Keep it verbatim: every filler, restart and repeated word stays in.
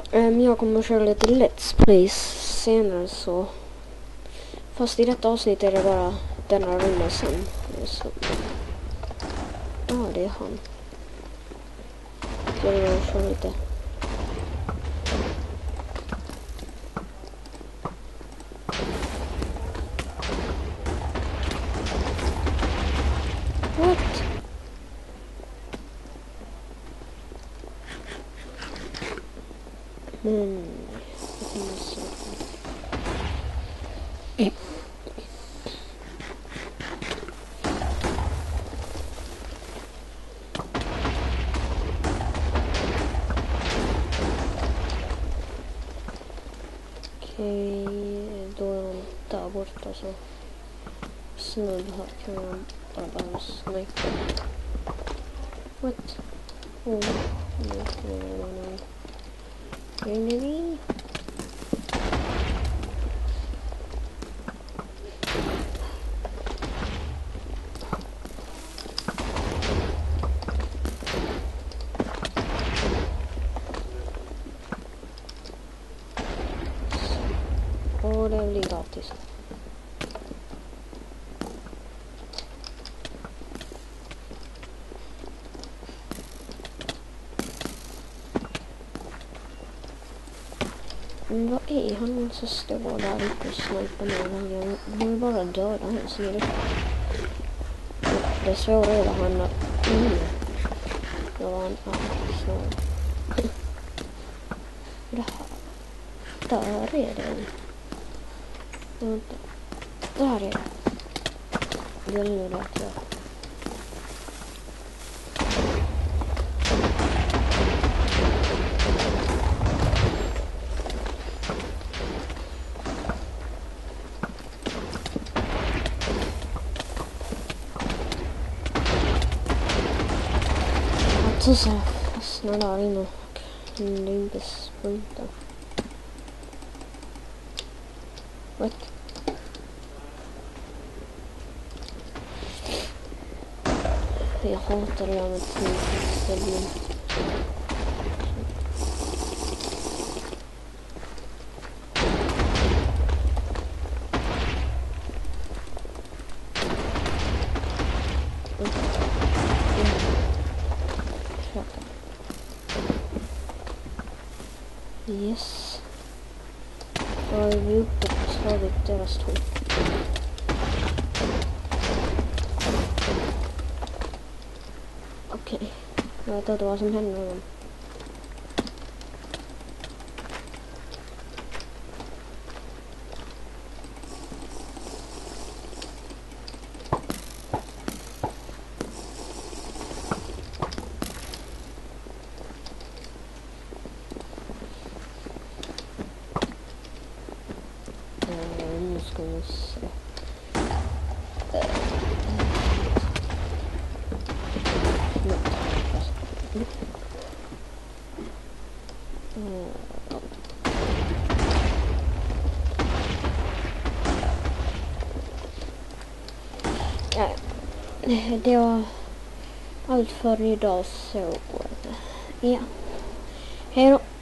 Um, jag kommer att köra lite Let's Plays senare så. Fast i detta avsnitt är det bara denna runda sen. Så. Ja, det är han. Så jag kör lite. What? Men... Jag kommer så... Mm. Okej, då är de där borta så. Snudd här kan jag bara bara snipa. What? Oh, nu kommer någon. Rinner vi? Och det blir gratis. Men vad är han som står där uppe och snipar ner honom? Jag vill bara döda honom så är det klart. Det svåra är vad han har inne. Då var han snål. Det här. Där är det. Vänta. Där är det. Det är nu där jag. Så så jag fastnar där inne och kunde inte spruta. What? Jag hatar det där med tillställning. Yes. Då har vi uppe och slagit deras tåg. Okej. Okay. Jag vet inte vad som händer med dem. Nu ska vi se. Det var allt för idag så ja. Hej då.